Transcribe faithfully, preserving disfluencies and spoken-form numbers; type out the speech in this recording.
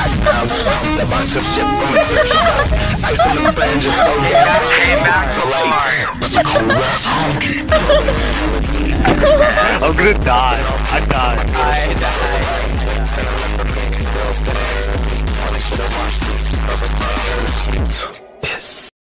I'm swapped up, I some shit from a thrift shop. Ice in the band just so damn came back to life. That's a cold ass honky. I'm gonna die. I died. I died.